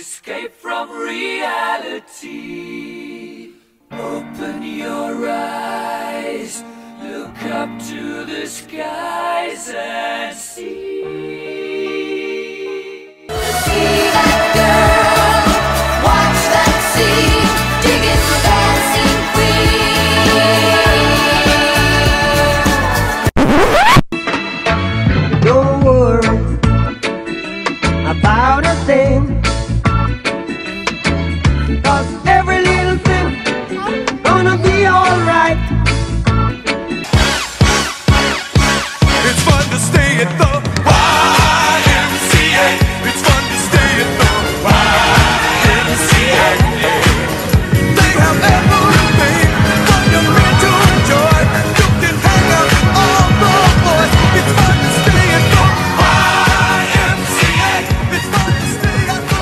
escape from reality. Open your eyes, look up to the skies and see. See that girl, watch that sea, digging the dancing queen. Don't worry about a thing, 'cause every little thing gonna be alright. It's fun to stay at the YMCA. It's fun to stay at the YMCA. They have everything for your friend to enjoy. You can hang out with all the boys. It's fun to stay at the YMCA. It's fun to stay at the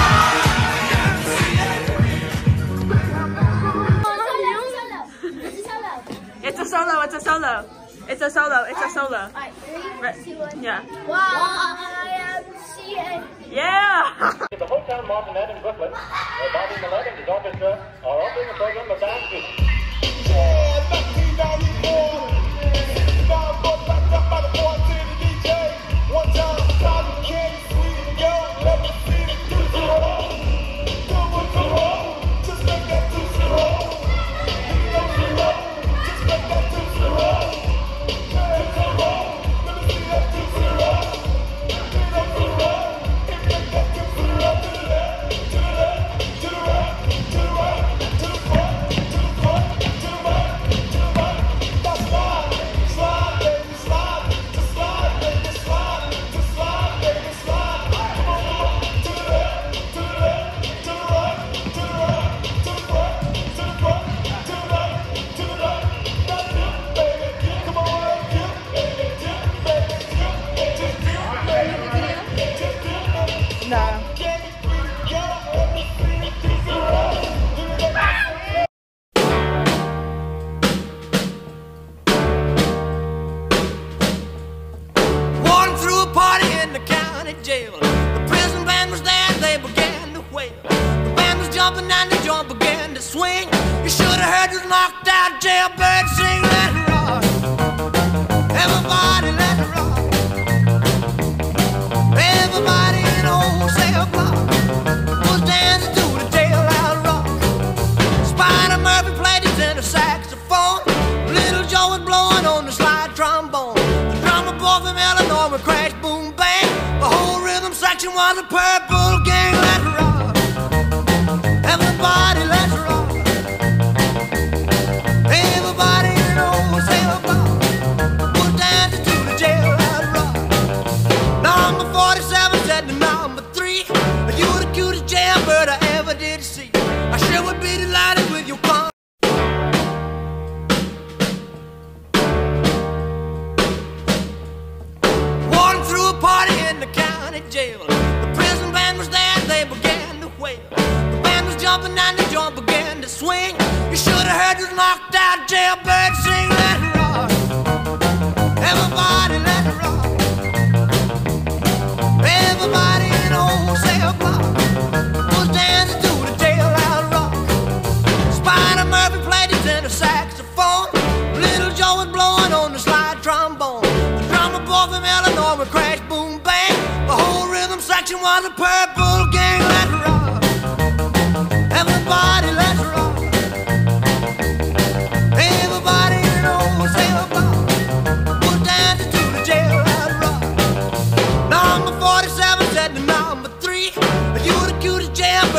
YMCA. It's a solo, it's a solo. It's a solo, it's a solo. Yeah. YMCA. Yeah! The Hotel Martinet in Brooklyn, Bobby Millett and his orchestra are opening the program with Band Music. Walking through a party in the county jail. The prison band was there, they began to wail. The band was jumping and the joint began to swing. You should have heard this knocked out jailbird sing. Let it rock, everybody let it rock. Everybody in the whole cell block was dancing to the jailhouse rock. Spider Murphy played his tenor saxophone. Little Joe was blowing on the slide trombone. The drummer boy from Illinois would crash, boom, bang. The whole rhythm section was a purple gang. Let's rock, everybody, let's rock. Everybody in the whole cell block was dancing to the jailhouse rock. Number 47 said to number 3, you the cutest jailbird I ever did see. I sure would be delighted with your con. Walking through a party in the county jail. The prison band was there, they began to wail. The band was jumping and the joint began to swing. You should have heard this knocked out jailbird sing. Let it rock, everybody let it rock. Everybody in the whole cell block was dancing to the jailhouse rock. Spider Murphy played his tenor saxophone. Little Joe was blowing on the slide trombone. The drummer boy from Illinois would crash, boom, bang. The whole rhythm section was a purple gang. Let's rock, everybody, let's rock. Everybody in the whole cell block was dancing to the jailhouse rock. Number 47 said to number 3, you the cutest jailbird.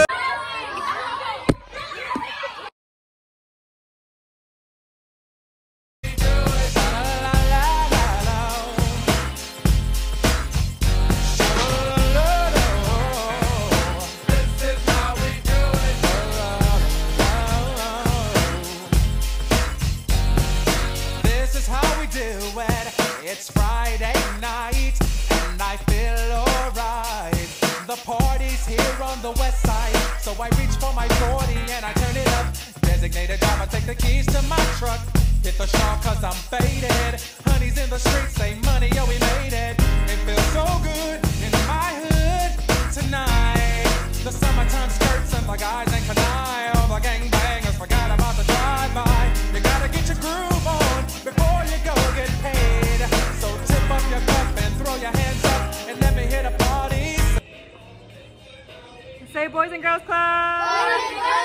It's Friday night and I feel alright. The party's here on the west side, so I reach for my 40 and I turn it up. Designated driver, take the keys to my truck. Hit the shop cause I'm faded. Honey's in the streets, say money, yo, we made it. It feels so good in my hood tonight. The summer Say Boys and Girls Club.